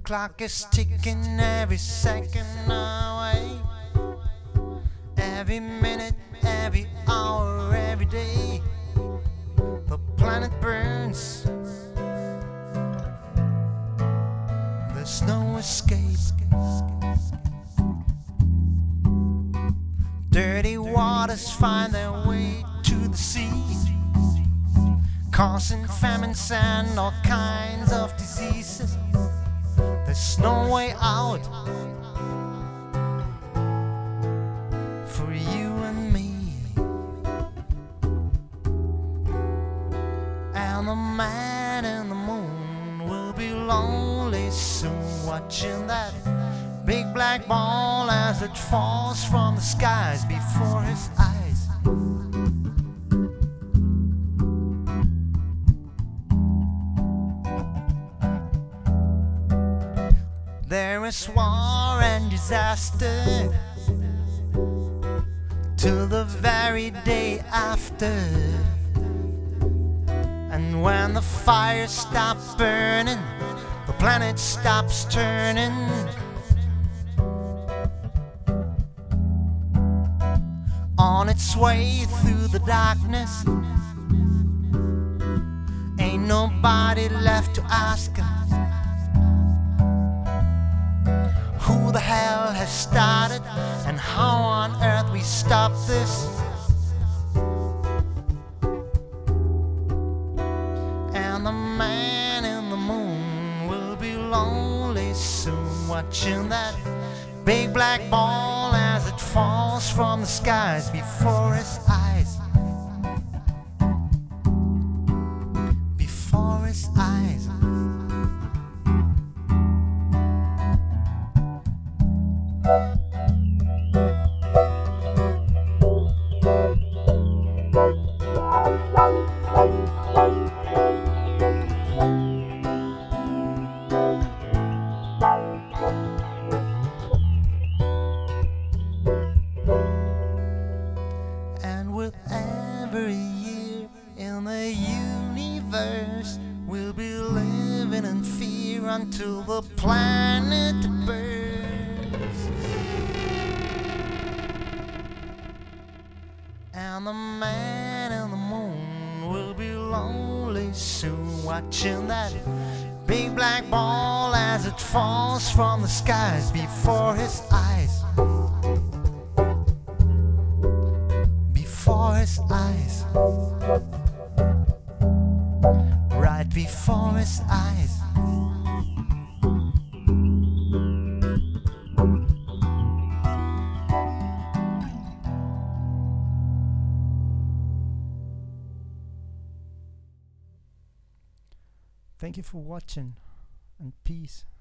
clock is ticking every second away. Every minute, every hour, every day. The planet burns. There's no escape. Dirty waters find their way to the sea, causing famines and all kinds of diseases. There's no way out for you and me. And the man in the moon will be lonely soon, watching that big black ball as it falls from the skies before his eyes. There is war and disaster till the very day after. And when the fires stop burning, the planet stops turning. On its way through the darkness, ain't nobody left to ask who the hell has started and how on earth we stop this. And the man in the moon will be lonely soon, watching that big black ball as it falls from the skies before his eyes. Before his eyes. And with every year in the universe, we'll be living in fear until the planet burns. And the man in the moon will be lonely soon, watching that big black ball as it falls from the skies before his eyes. Before his eyes. Right before his eyes. Thank you for watching, and peace.